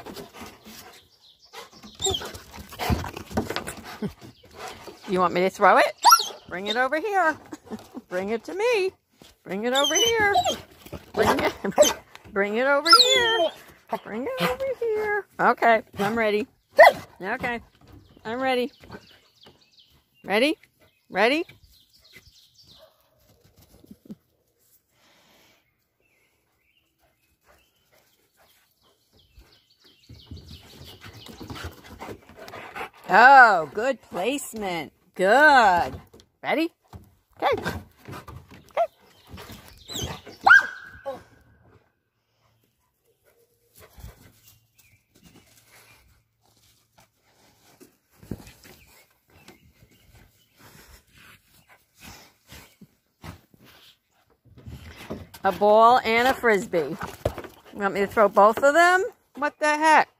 You want me to throw it? Bring it over here. Bring it to me. Bring it over here. Bring it over here. Bring it over here. Okay, I'm ready. Okay, I'm ready. Ready? Ready? Oh, good placement. Good. Ready? Okay. Okay. A ball and a frisbee. You want me to throw both of them? What the heck?